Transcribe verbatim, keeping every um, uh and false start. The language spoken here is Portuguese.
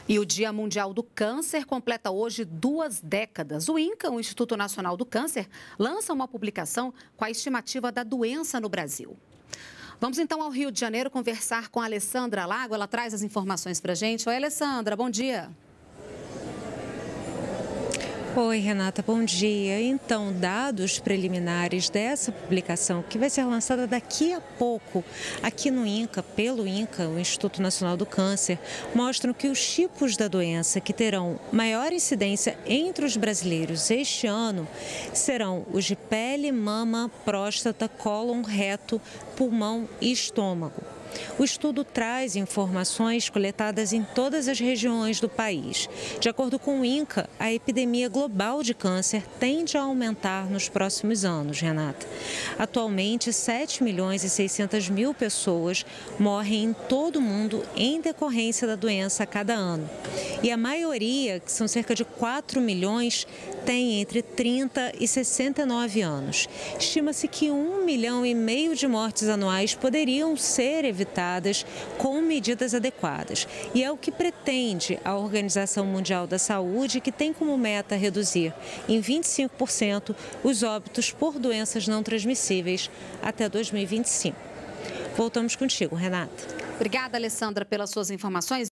E o Dia Mundial do Câncer completa hoje duas décadas. O INCA, o Instituto Nacional do Câncer, lança uma publicação com a estimativa da doença no Brasil. Vamos então ao Rio de Janeiro conversar com a Alessandra Lago. Ela traz as informações para a gente. Oi, Alessandra, bom dia. Oi, Renata, bom dia. Então, dados preliminares dessa publicação, que vai ser lançada daqui a pouco aqui no INCA, pelo INCA, o Instituto Nacional do Câncer, mostram que os tipos da doença que terão maior incidência entre os brasileiros este ano serão os de pele, mama, próstata, cólon, reto, pulmão e estômago. O estudo traz informações coletadas em todas as regiões do país. De acordo com o INCA, a epidemia global de câncer tende a aumentar nos próximos anos, Renata. Atualmente, sete milhões e seiscentas mil pessoas morrem em todo o mundo em decorrência da doença a cada ano. E a maioria, que são cerca de quatro milhões, tem entre trinta e sessenta e nove anos. Estima-se que um milhão e meio de mortes anuais poderiam ser evitadas com medidas adequadas. E é o que pretende a Organização Mundial da Saúde, que tem como meta reduzir em vinte e cinco por cento os óbitos por doenças não transmissíveis até dois mil e vinte e cinco. Voltamos contigo, Renata. Obrigada, Alessandra, pelas suas informações.